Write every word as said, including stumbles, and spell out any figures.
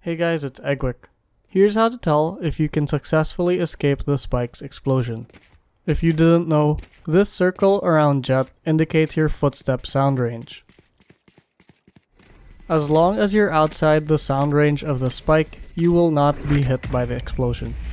Hey guys, it's Eggwick. Here's how to tell if you can successfully escape the spike's explosion. If you didn't know, this circle around jet indicates your footstep sound range. As long as you're outside the sound range of the spike, you will not be hit by the explosion.